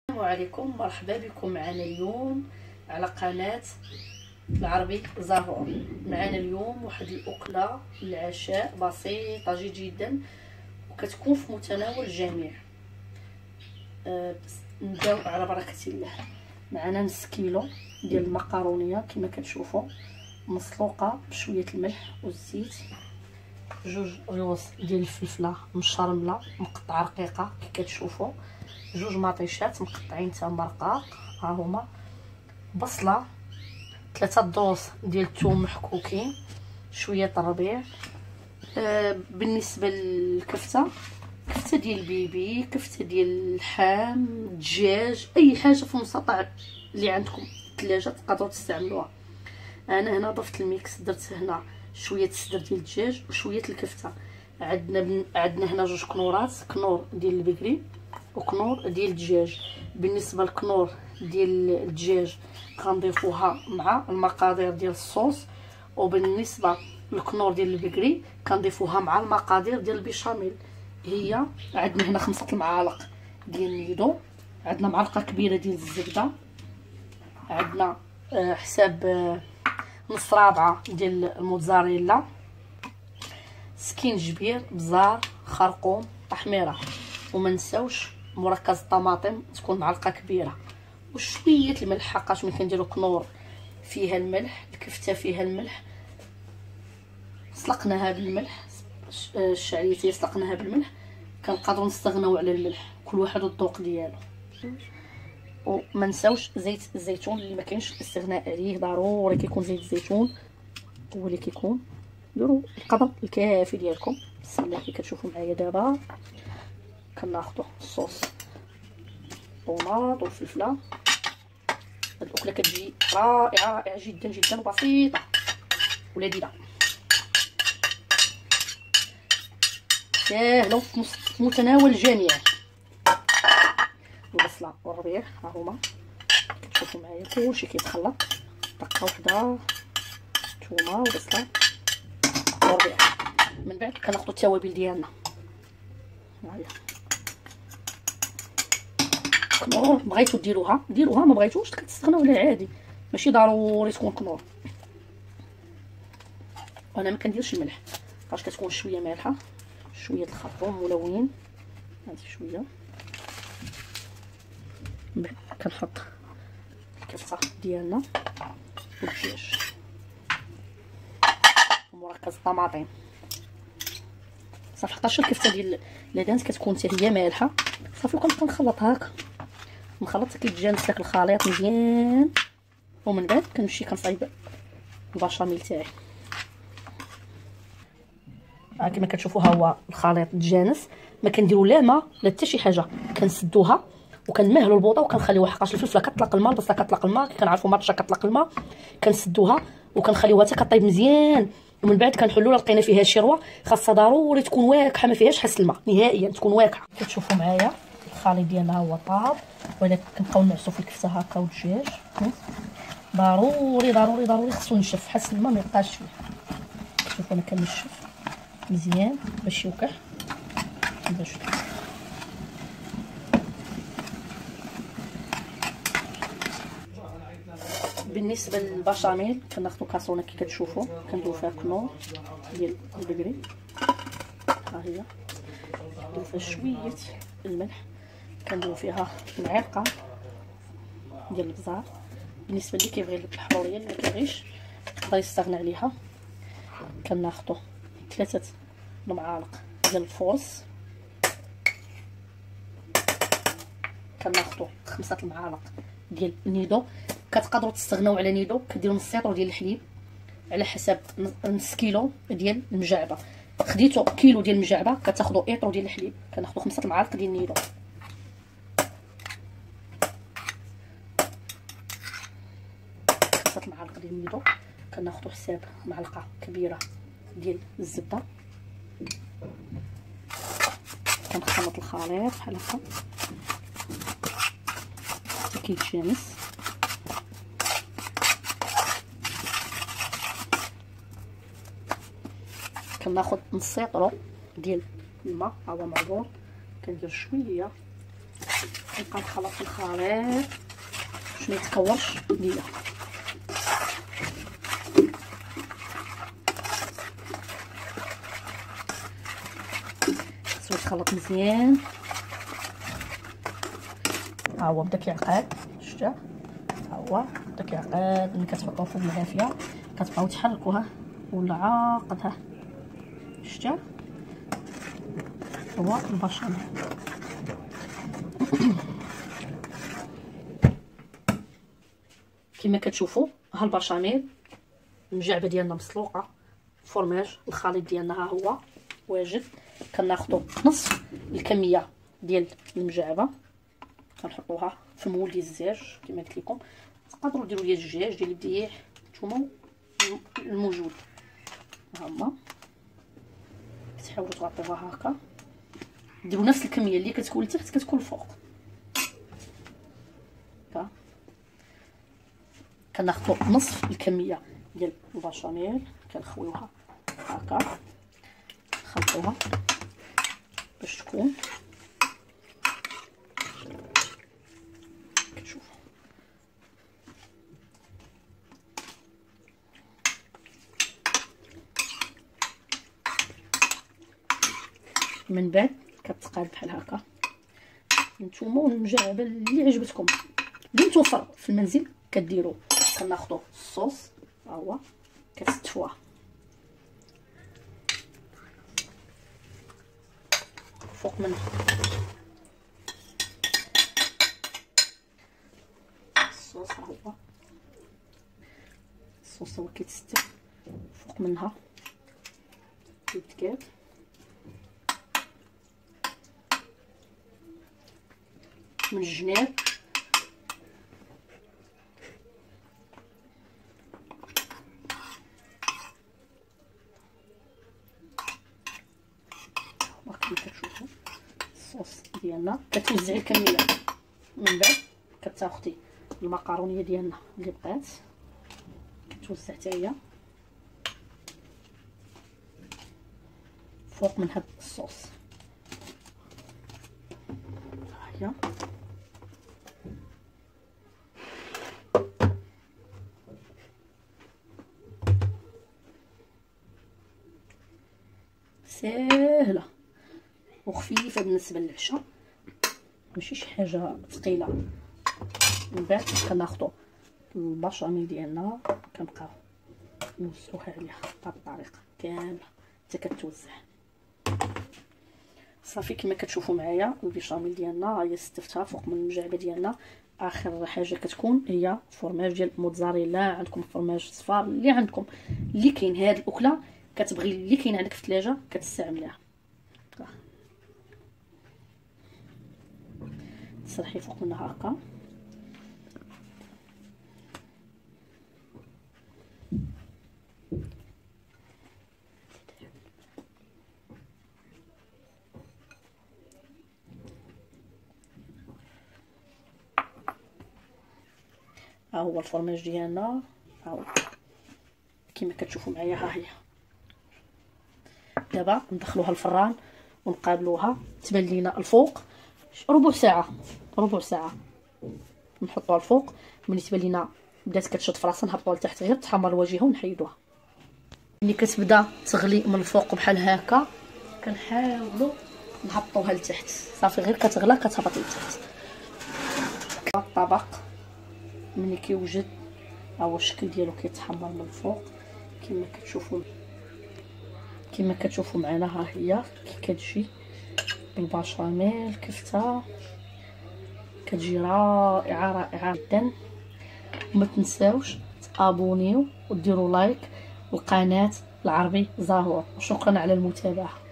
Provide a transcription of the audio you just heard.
السلام عليكم، مرحبا بكم معنا اليوم على قناة العربي زهور. معنا اليوم واحد الأكلة للعشاء بسيطة جدا وكتكون في متناول الجميع. نبداو على بركة الله. معنا نص كيلو ديال المقارونية كما كتشوفوا، مسلوقة بشوية الملح والزيت، جوج ريوس ديال الفلفله مشرمله مقطعه رقيقه كي كتشوفوا، جوج مطيشات مقطعين تما رقاق ها هما، بصله، 3 دروس ديال الثوم محكوكين، شويه الربيع. بالنسبه للكفته، كفته ديال البيبي، كفته ديال اللحم، دجاج، اي حاجه في المستطاع اللي عندكم في الثلاجه تقدروا تستعملوها. انا هنا ضفت الميكس، درت هنا شويه الصدر ديال الدجاج وشويه الكفته. عندنا هنا جوج كنورات، كنور ديال البقري وكنور ديال الدجاج. بالنسبه للكنور ديال الدجاج كنضيفوها مع المقادير ديال الصوص، وبالنسبه للكنور ديال البقري كنضيفوها مع المقادير ديال البيشاميل. هي عندنا هنا 5 المعالق ديال النيدو، عندنا معلقه كبيره ديال الزبده، عندنا حساب نص رابعه ديال الموتزاريلا، سكينجبير، بزار، خرقوم، تحميره، وما نساوش مركز الطماطم تكون معلقه كبيره، وشويه الملح حقاش ملي كنديروا كنور فيها الملح، الكفته فيها الملح، سلقناها بالملح، الشعريه سلقناها بالملح، كنقدروا نستغناو على الملح، كل واحد والذوق ديالو. وما نساوش زيت الزيتون اللي ما كاينش الاستغناء عليه، ضروري كيكون زيت الزيتون هو اللي كيكون. ديروا القدر الكافي ديالكم. بسم الله. كي كتشوفوا معايا دابا كناخذوا الصوص الطوماط والفلفله. هاد الاكله كتجي رائعه جدا جدا وبسيطه ولذيذه ساهله وفي متناول الجميع. البصله والربيع ها هما كتشوفوا معايا كلشي كيتخلط، دقه وحده، ثومه وبصله وربيع. من بعد كناخذوا التوابل ديالنا. هاهي كنور، بغيتو ديروها ما بغيتوش كتستغناو عليها عادي، ماشي ضروري تكون كنور. وانا ما كنديرش الملح فاش كتكون شويه مالحه، شويه الخرطوم ملون، هادي شويه. من بعد كنحط الكفته ديالنا والدجاج ومركز الطماطم صافي. حقاش الكفته ديال لادانس كتكون حتى هي مالحه صافي، وكنبقى نخلط هكا، نخلط كيتجانس داك الخليط مزيان. ومن بعد كنمشي كنصايب البشاميل تاعي. ها كما كتشوفوا ها هو الخليط تجانس، ما كنديروا لا ما لا حتى شي حاجه، كنسدوها وكنمهلوا البوطه وكنخليوها، حقاش الفلفله كتطلق الماء، البصله كتطلق الماء، كنعرفوا مرشه كتطلق الماء، كنسدوها وكنخليوها حتى كطيب مزيان. ومن بعد كنحلوها، لقينا فيها شي روا خاصها ضروري تكون واكحه، ما فيهاش حس الماء نهائيا، تكون واكحه. كتشوفوا معايا الخليط ديالنا هو طاب، ولكن كنبقاو نعسو في الكفته هكا والدجاج. ضروري ضروري ضروري خصو ينشف، حس الماء ما يبقاش فيه. شوفوا انا كنشف مزيان باش يوقع. بالنسبه للبشاميل كناخذوا كاسونه كي كتشوفوا، كنديروا فيها كنور ديال البقري، ها هي كنديروا فيها شويه الملح، كنديروا فيها معلقه ديال البزار. بالنسبه اللي كيبغي الحروريه اللي ما كيبغيش يقدر يستغنى عليها. كناخذوا 3 المعالق ديال الفورص، كناخذوا 5 المعالق ديال النيدو. كتقدروا تستغناو على نيدو، كديروا نص لتر ديال الحليب على حسب نص كيلو ديال المجعبه. خديتو كيلو ديال المجعبه كتاخذوا ايطرو ديال الحليب. كناخذوا 5 المعالق ديال النيدو، معلقه ديال النيدو. كناخذوا حساب معلقه كبيره ديال الزبده. كنخلط الخليط بحال هكا حتى كيتجانس. كناخذ نص لتر ديال الماء، ها هو معبور، كندير شويه نبقى نخلط في الخليط باش ما يتكورش ليا. خصو يتخلط مزيان. ها هو بدا كيعقد، شتا ها هو بدا كيعقد. ملي كتحطوه فوق العافيه كتبقاو تحركوه ولا عاقد. ها شتا هو البشاميل. كما كتشوفوا ها البشاميل المجعبه ديالنا مسلوقه، الفرماج الخليط ديالنا ها هو واجد. كناخذوا نصف الكميه ديال المجعبه كنحطوها في المول ديال الزاج كما قلت لكم. تقدروا ديروا ديال الدجاج ديال الدياح نتوما الموجود. ها هما كتحاولوا تغطيوها هكا، ديروا نفس الكميه اللي كتكون لتحت كتكون الفوق. هكا كناخذوا نصف الكميه ديال البشاميل كنخويوها هكا، نخلطوها باش تكون كتشوفوا. من بعد كتقاد بحال هكا نتوما، والمجعبه اللي عجبتكم اللي متوفر في المنزل كديروا. كناخذوا الصوص ها هو كتستفوه فوق منه الصوص. ها هو الصوص هو كيتستف فوق منها كيتكاب. من الجناب كما كتشوفوا الصوص ديالنا. كتوزعي الكميه، من بعد كتاخدي المقارونيه ديالنا اللي بقات كتوزع حتى هي فوق من هاد الصوص. ها هي ساهله وخفيفه بالنسبه للعشاء، ماشي شي حاجه ثقيله. من بعد كناخذوا البشاميل ديالنا كنبقاو نوزعوها عليها بهاد الطريقه كامله حتى كتوزع. صافي كما كتشوفوا معايا البشاميل ديالنا ها هي استفتها فوق من المجعبه ديالنا. اخر حاجه كتكون هي فرماج ديال موتزاريلا. عندكم فرماج صفار اللي عندكم اللي كاين. هاد الاكله كتبغي اللي كاين عندك في الثلاجه كتستعمليها. تسرحي فوق منها هكا ها هو الفرماج ديالنا. ها هو كما كتشوفوا معايا. ها هي دابا ندخلوها الفران ونقابلوها. تبان لينا الفوق ربع ساعه، ربع ساعه نحطوها الفوق. ملي تبان لينا بدات كتشد في راسها نهبطوها لتحت غير تحمر الواجهه ونحيدوها. ملي كتبدا تغلي من الفوق بحال هكا كنحاولوا نهبطوها لتحت. صافي غير كتغلى كتهبط لتحت. الطبق ملي كيوجد ها هو الشكل ديالو كيتحمر من الفوق كما كتشوفوا معنا. ها هي كي كتجي بالبشاميل كفته كتجي رائعه رائعه جدا. وما تنساوش تابونيو وديروا لايك للقناه العربي زهور. وشكرا على المتابعه.